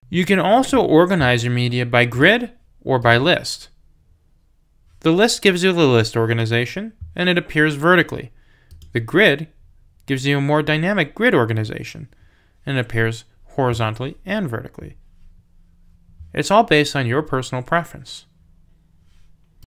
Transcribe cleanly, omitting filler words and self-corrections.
You can also organize your media by grid or by list. The list gives you the list organization, and it appears vertically. The grid gives you a more dynamic grid organization, and it appears horizontally and vertically. It's all based on your personal preference.